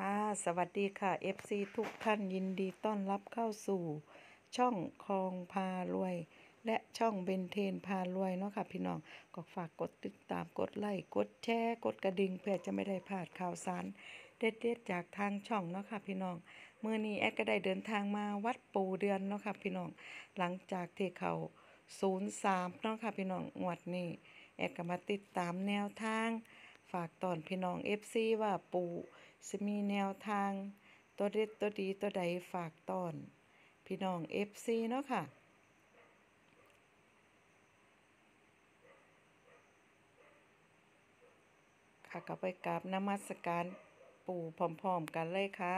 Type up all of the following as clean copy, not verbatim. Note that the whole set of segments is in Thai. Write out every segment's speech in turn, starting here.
ค่ะสวัสดีค่ะ FC ทุกท่านยินดีต้อนรับเข้าสู่ช่องคลองพารวยและช่องเบนเทนพารวยเนาะค่ะพี่น้องก็ฝากกดติดตามกดไลค์กดแชร์กดกระดิ่งเพื่อจะไม่ได้พลาดข่าวสารเด็ดๆจากทางช่องเนาะค่ะพี่น้องมื้อนี้แอดก็ได้เดินทางมาวัดปู่เดือนเนาะค่ะพี่น้องหลังจากที่เขา03เนาะค่ะพี่น้องงวดนี้แอดก็มาติดตามแนวทางฝากตอนพี่น้อง FC ว่าปู่จะมีแนวทางตัวเด็ดตัวดีตัวใดฝากตอนพี่น้อง FC เนาะค่ะค่ะก็ไปกราบนมัสการปู่พร้อมๆกันเลยค่ะ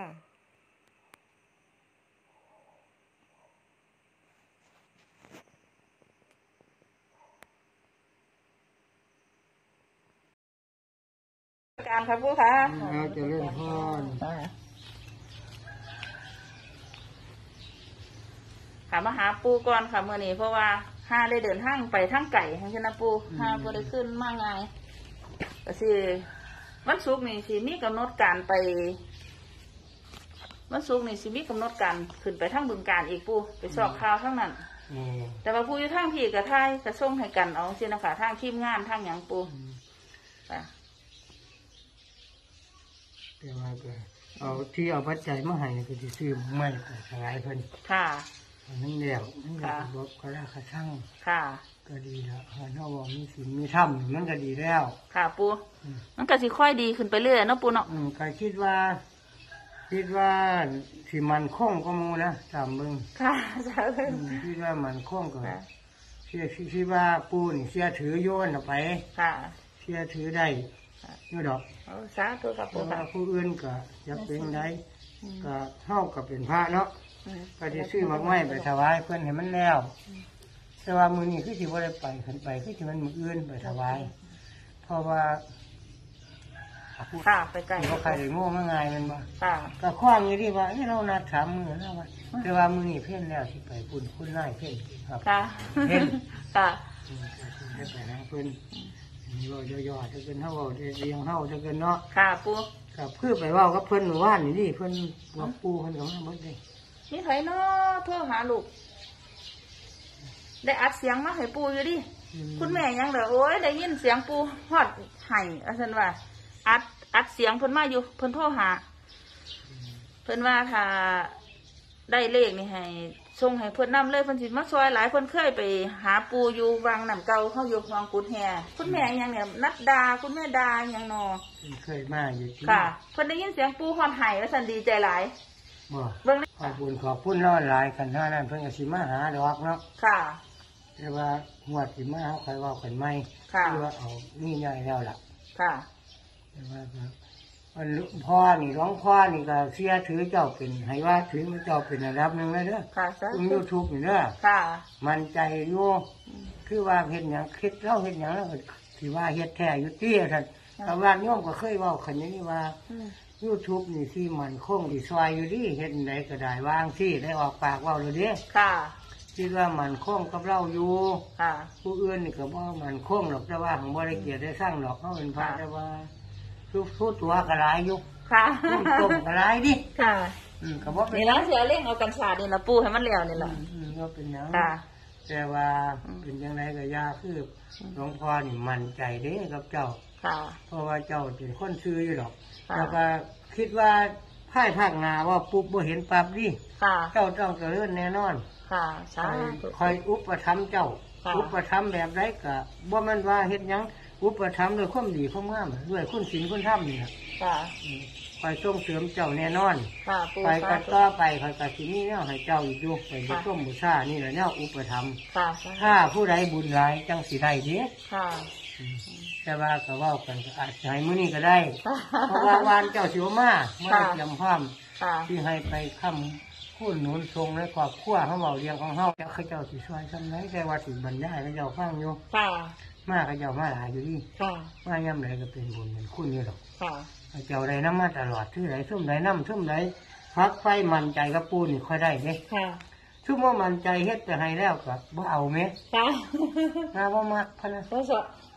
การครับปู่ค่ะเราจะเล่นพรค่ะมาหาปูก่อนค่ะเมื่อนี้เพราะว่าห้าได้เดินทางไปทางไก่ทั้งชนะปูห้าบ่ได้ขึ้นมากไงก็สิวันศุกร์นี่สิมีกำหนดการไปวันศุกร์นี่สิมีกำหนดการขึ้นไปทางบึงกาฬอีกปูไปสอบข่าวทั้งนั้นแต่ว่าปูอยู่ทางพี่กับไทยกระส่งให้กันเอาสินะคะทางทีมงานทางหยังปูค่ะแต่ว่าก็เอาที่เอาปัจจัยมาให้ก็จะซื้อไม่ไปถวายเพิ่นค่ะนั่นแล้วนั่นแหละบอกก็ราคาช่างค่ะก็ดีแล้วเนาะว่ามีศีลมีธรรมมันก็ดีแล้วค่ะปูมันก็สิค่อยดีขึ้นไปเรื่อยเนาะปูเนาะก็คิดว่าสิมันคงก็มูนะตามมึงค่ะใช่คิดว่ามันคงก็คิดว่าปูนี่เสียถือโยนออกไปค่ะเสียถือได้นี่ดอกสาธุครับปูค่ะผู้อื่นก็จะเป็นได้ก็เท่ากับเป็นพระเนาะก็จะซื้อมากไม้ไปถวายเพื่อนให้มันแล้วแต่ว่ามือนี้คือที่ว่าได้ไปขึ้นไปคือที่มันมืออื่นไปถวายเพราะว่าค่ะไปไกลเขาใครได้โง่มาไงมันบ่ค่ะก็คว้างอยู่ดีว่าเรานัดถามมือแล้วว่าแต่ว่ามือนี้เพ่นแล้วที่ไปปุ่นคุณไล่เพ่นครับค่ะเพ่นค่ะได้ไปนะเพิ่นนี่ว่าย่อๆจะเป็นเท่าเรียงเท่าจะเป็นเนาะค่ะปูกับเพื่อไปว่ากับเพิ่นว่านนี่เพิ่นบอกปูเพิ่นก็มาหมดเลยนี่ไผเนาะโทรหาลูกได้อัดเสียงมาให้ปูอยู่ดิคุณแม่ยังเด้อโอ้ยได้ยินเสียงปูฮอดไห้อาจารย์ว่าอัดเสียงเพิ่นมาอยู่เพิ่นโทรหาเพิ่นว่าถ้าได้เลขนี่ให้ส่งให้เพิ่นนำเลยเพิ่นสิมาซอยหลายเพิ่นเคยไปหาปูอยู่วังน้ำเก่าเขาอยู่วังกุดแฮคุณแม่ยังเนี่ยนัดดาคุณแม่ดายังนอเคยมาอยู่ที่ค่ะเพิ่นได้ยินเสียงปูฮอดไห้แล้วสันดีใจหลายบ่เบิ่งขอบคุณน้อยหลายกันเท่านั้นเพิ่นก็สิมาหาดอกเนาะค่ะแต่ว่าหวดสิมาเฮาค่อยเว้ากันใหม่คือว่าเอานี่ใหญ่แล้วล่ะค่ะแต่ว่าพ่อนี่ร้องพ่อนี่ก็เสียถือเจ้าเป็นให้ว่าถือเจ้าเป็นระดับนึงแล้วเด้อค่ะ YouTube นี่เด้อค่ะมันใจอยู่คือว่าเฮ็ดหยังคิดเราเฮ็ดหยังแล้วสิว่าเฮ็ดแท้อยู่ติท่านชาวบ้านโยมก็เคยเว้าคันนี้ว่าYouTube นี่สิมันคงสิซอยอยู่ดิเฮ็ดไหนก็ได้วางสิได้ออกปากเว้าเลยเด้ค่ะคิดว่ามันคงกับเราอยู่ค่ะผู้อื่นนี่ก็บ่มันคงหรอกแต่ว่าของบ่ได้เกียรติได้สร้างหรอกเฮาเป็นพระแต่ว่าทุกตัวก็หลายอยู่ค่ะต้มก็หลายดิค่ะก็บ่นี่ล่ะเสียเร่งเอากัญชานี่ล่ะปูให้มันแล้วนี่ล่ะก็เป็นหยังค่ะแต่ว่าเป็นจังไดก็ยาคือหลวงพ่อนี่มั่นใจเด้กับเจ้าค่ะเพราะว่าเจ้าเป็นคนซื่ออยู่ดอกแล้วก็คิดว่าภายภาคหน้าว่าปุ๊บบ่เห็นปั๊บดิเจ้าต้องเจริญแน่นอนค่ะสาธุคอยอุปถัมภ์เจ้าอุปถัมภ์แบบใดก็บ่แม่นว่าเฮ็ดหยังอุปถัมภ์ด้วยความดีความงามด้วยคุณศีลคุณธรรมนี่ค่ะคอยส่งเสริมเจ้าแน่นอนค่ะไปกันต่อไปคอยก็สิมีแนวให้เจ้าอีกอยู่ไปบูชาบูชานี่แหละแนวอุปถัมภ์ค่ะถ้าผู้ใดบุญหลายจังสิได้เด้ค่ะแต่ว่าก็เว้ากันก็อาจจะให้มื้อนี้ก็ได้เพราะว่าวานเจ้าสิมาเตรียมพร้อมที่ให้ไปค้ำคุณหนุนทรงในครอบครัวเฮาเว้าเรียงของเฮาแล้วเขาเจ้าสิช่วยซำไหนแต่ว่าสิบรรยายเขาเจ้าฟังอยู่ค่ะมาเขาเจ้ามาหลายอยู่ดิค่ะมายามใดก็เป็นบุญเป็นคุณอยู่ดอกค่ะเจ้าใดนำมาตลอดชื่อใดซุ่มใดนำซุ่มใดพักไฟมั่นใจกับปูนี่ค่อยได้เด้ค่ะซุ่มบ่มั่นใจเฮ็ดไปให้แล้วก็บ่เอาแม่ค่ะบ่มักพะนะบ่ซะ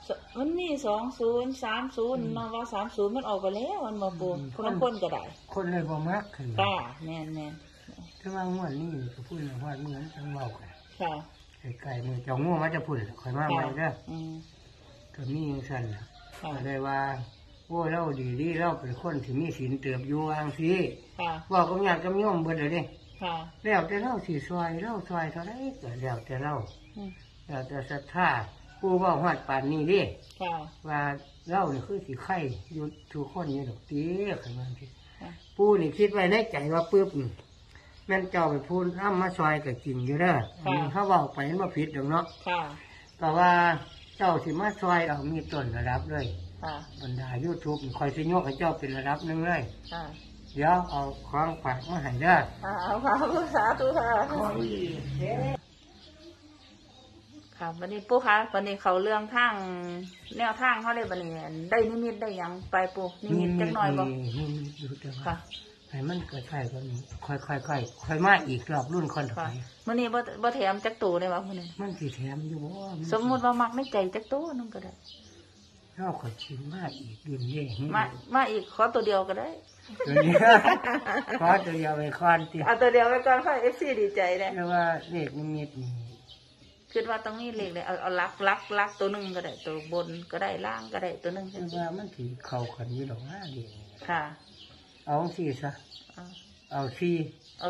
มันมี2030เนาะว่า30มันออกไปแล้วมันบ่ปูคนละคนก็ได้คนเลยบ่มักขึ้นค่ะแม่นแต่ว่างวดนี้ก็พูดแล้วว่าเหมือนจังเว้ากันๆค่ะไกลๆมือเจ้างูมาจะพุ่นข่อยมาไว้เด้ออืมก็มีจังซั่นล่ะค่ะก็ได้ว่าโอ้เราดีเราเป็นคนที่มีศีลเติบอยู่วางซี่ค่ะว่ากับญาติกับโยมเบิดเลยเด้ค่ะแล้วแต่เราสิซอยเราซอยเท่าไรก็แล้วแต่เราอืมแล้วแต่ศรัทธาผู้เว้าฮอดปานนี้เด้ค่ะว่าเรานี่คือสิไข่อยู่ทุกคนอยู่ดอกเตี้ยขึ้นมาทีค่ะปู่นี่คิดไว้ในใจว่าปึ๊บนี่แม่นเจ้าไปพูดอ้ำมาซอยก็จริงอยู่เด้ออันนี้เขาเว้าไปมันบ่ผิดดอกเนาะค่ะแต่ว่าเจ้าสิมาซอยเอามีต้นระดับเลยค่ะบรรดา YouTube นี่คอยสิยกให้เจ้าเป็นระดับหนึงเลยค่ะเดี๋ยวเอาของฝากมาให้เด้อเอาค่ะสาธุค่ะค่ะวันนี้ปู่คะวันนี้เขาเรื่องทางแนวทางเขาเลยวันนี้ได้นิมิตได้หยังไปปู่นิมิตจักหน่อยบ่นี่อยู่แต่ว่าค่ะให้มันเกิดไข่ก็นี้ค่อยมาอีกรอบรุ่นคนต่อค่ะไปวันนี้บ่แถมจักตัวเลยวะมื้อนี้มันสิแถมอยู่บ่สมมุติว่ามักในใจจักตัวนึงก็ได้เราขอยชิมมาอีกรุ่นเย่มาอีกขอตัวเดียวก็ได้ตัวนี้ ขอตัวเดียวไปคอนติเอาตัวเดียวไปก่อนค่ะ FC ดีใจเลยแล้วว่าเลขนิมิตนี่คิดว่าต้องมีเลขเลยเอาลักตัวหนึงก็ได้ตัวบนก็ได้ล่างก็ได้ตัวหนึงคือว่ามันสิเข้ากันอยู่ดอกว่าเดียวค่ะเอาสี่ซะเอาเอาสี่เอา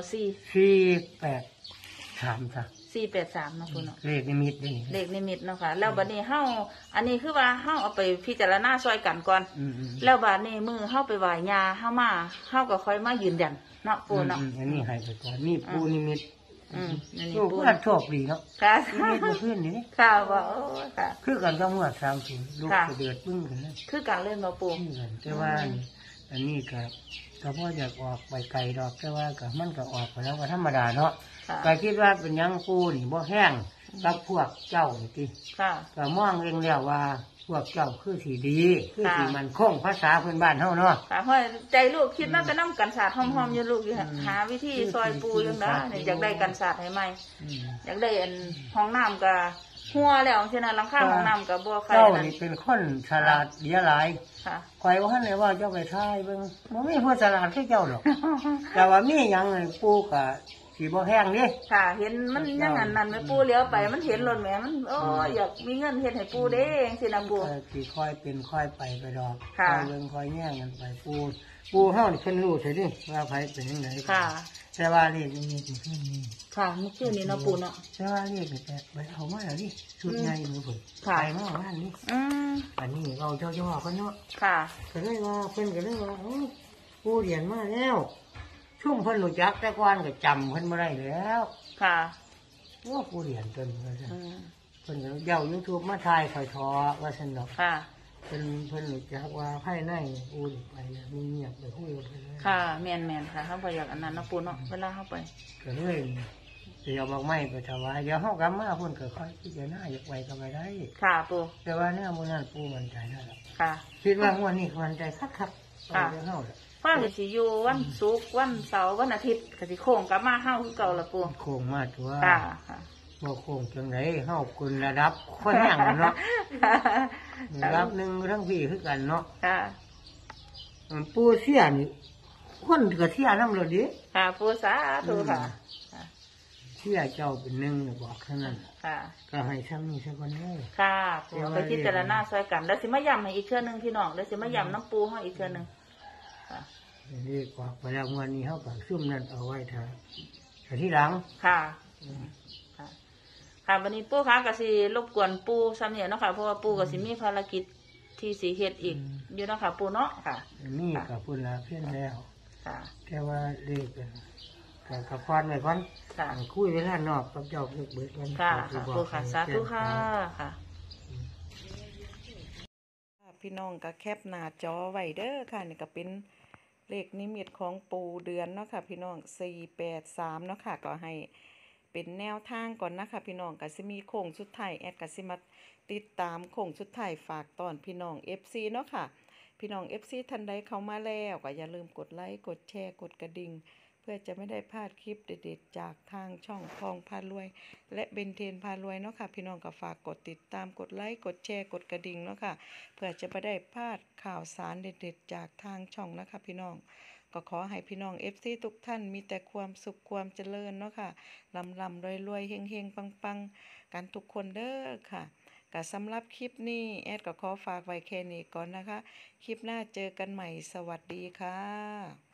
483ซะ 483เนาะคุณเนาะเลขนิมิตนี่เลขนิมิตเนาะค่ะ แล้วบัดนี้เฮาอันนี้คือว่าเฮาเอาไปพิจารณาซอยกันก่อนอืมแล้วบัดนี้มือเฮาไปไหว้ย่าเฮามาเฮาก็ค่อยมายืนยันเนาะปู่เนาะอันนี้ให้ไปก่อนนี่ปูนิมิตอันนี้ลูกปู่เพื่อนโชคดีเนาะค่ะนิมิตบ่ขึ้นนี่ค่ะว่าโอ้ค่ะคือกันก็งวด30ลูกค่ะจะเดือดปึ้งกันนะคือการเล่นมาปู่นี่กันแต่ว่าอันนี้ก็พ่ออยากออกไปไกลดอกแต่ว่าก็มันก็ออกไปแล้วก็ธรรมดาเนาะค่ะก็คิดว่าเป็นหยังปูนี่บ่แห้งกับพวกเจ้านี่ติค่ะก็มองเองแล้วว่าพวกเจ้าคือสีดีคือสีค่ะมันคงภาษาพื้นบ้านเฮาเนาะค่ะเพราะใจลูกคิดว่าไปนํกันศาสตร์หอมๆอยู่ลูกอยู่หาวิธีซอยปู่จังได๋อยากได้กันศาสตร์ให้ใหม่อืมอยากได้อันห้องน้ำก็หัวแล้วฉะนั้นหลังคาห้องน้ำก็บ่ใครเจ้านั่นนี่เป็นคนฉลาดเดียหลายค่ะข่อยว่าหั่นเลยว่าเจ้าไปทายเบิ่งบ่มีผู้ฉลาดคือเจ้าดอก แต่ว่ามีหยังให้ปู่ก็สิบ่แห้งเด้ค่ะเห็นมันอยังนั้นแม่ปู่เลี้ยวไปมันเห็นรถแม่มันโอ้ยอยากมีเงินเฮ็ดให้ปู่เด้จังซี่นะปู่สิค่อยเป็นค่อยไปดอกค่ะค่อยเบิ่งค่อยแย่งกันไปปู่เฮานี่เพิ่นรู้ซิดิว่าไผเป็นจังไดค่ะแต่ว่าเลขนี่มีที่ขึ้นนี่ค่ะเมื่อคืนนี้เนาะปู่เนาะแต่ว่าเลขนี่แต่ไปเอามาแล้วนี่ชุดใหญ่มือเพิ่นค่ะไปมาบ้านนี่อืมอันนี้เราเจ้ากันเนาะค่ะก็เลยว่าเพิ่นก็เลยว่าปู่เรียนมาแล้วชุ่มเพิ่นรู้จักแต่ก่อนก็จำเพิ่นบ่ได้แล้วค่ะว่าปู่เรียนจนว่าซั่นอืมเพิ่นก็เย้า YouTube มาถ่ายค่อยทอว่าซั่นดอกค่ะเพิ่นรู้จักว่าภายในปู่นี่ไปแล้วมีเงียบไปคุยกับเพิ่นเลยค่ะแม่นๆค่ะเฮาบ่อยากอันนั้นเนาะปู่เนาะเวลาเฮาไปก็เลยสิเอาบอกไม้ไปถวายเดี๋ยวเฮากลับมาเพิ่นก็ค่อยพิจารณาอยากไปก็ไปได้ค่ะปู่แต่ว่าเนี่ยมื้อนั้นปู่มั่นใจแล้วล่ะค่ะคิดว่างวดนี้มั่นใจคักๆเอาเดี๋ยวเฮาล่ะพ่อก็สิอยู่วันศุกร์วันเสาร์วันอาทิตย์ก็สิโค้งกลับมาเฮาคือเก่าละปู่โค้งมาตัวค่ะค่ะบ่โค้งจังไดเฮาคุณระดับคนแห้งเนาะระดับหนึงทั้งพี่คือกันเนาะค่ะปู่เสียนี่คนก็เสียนำแล้วดิค่ะปู่สาธุค่ะเสียเจ้าเป็นหนึงน่ะบอกเท่านั้นค่ะก็ให้ซ้ำนี้ซะก่อนเด้อค่ะปู่เอาไปพิจารณาช่วยกัน แล้วสิมาย้ำให้อีกเทื่อนึงพี่น้องแล้วสิมาย้ำน้ำปูเฮาอีกเทื่อนึงค่ะนี่กว่าไปแล้วงวดนี้เฮาก็ซุ่มนั่นเอาไว้ถ้าที่หลังค่ะค่ะค่ะวันนี้ปู่คะก็สิรบกวนปู่ซ้ำเนี่ยเนาะค่ะเพราะว่าปู่ก็สิมีภารกิจที่สิเฮ็ดอีกอยู่เนาะค่ะปู่เนาะค่ะนี่ก็พุ่นละเพี้ยนแล้วค่ะแต่ว่าเลขก็กับพรไว้ก่อนค่ะคุยเวลานอกกับเจ้าเลิกเบิดก่อนค่ะค่ะปู่ค่ะสาธุค่ะค่ะพี่น้องก็แคปหน้าจอไว้เด้อค่ะนี่ก็เป็นเลขนิมิตของปูเดือนเนาะค่ะพี่น้อง483เนาะค่ะก็ให้เป็นแนวทางก่อนนะคะพี่น้องก็สิมีโค้งสุดท้ายแอดก็สิมาติดตามโค้งสุดท้ายฝากตอนพี่น้อง FC เนาะค่ะพี่น้อง FC ท่านใดเข้ามาแล้วก็อย่าลืมกดไลค์กดแชร์กดกระดิ่งเพื่อจะไม่ได้พลาดคลิปเด็ดๆจากทางช่องคลองพารวยและเบนเทนพารวยเนาะค่ะพี่น้องก็ฝากกดติดตามกดไลค์กดแชร์กดกระดิ่งเนาะค่ะเพื่อจะไม่ได้พลาดข่าวสารเด็ดๆจากทางช่องนะคะพี่น้องก็ขอให้พี่น้อง FC ทุกท่านมีแต่ความสุขความเจริญเนาะค่ะลำรวยๆเฮงๆปังๆกันทุกคนเด้อค่ะก็สำหรับคลิปนี้แอดก็ขอฝากไว้แค่นี้ก่อนนะคะคลิปหน้าเจอกันใหม่สวัสดีค่ะ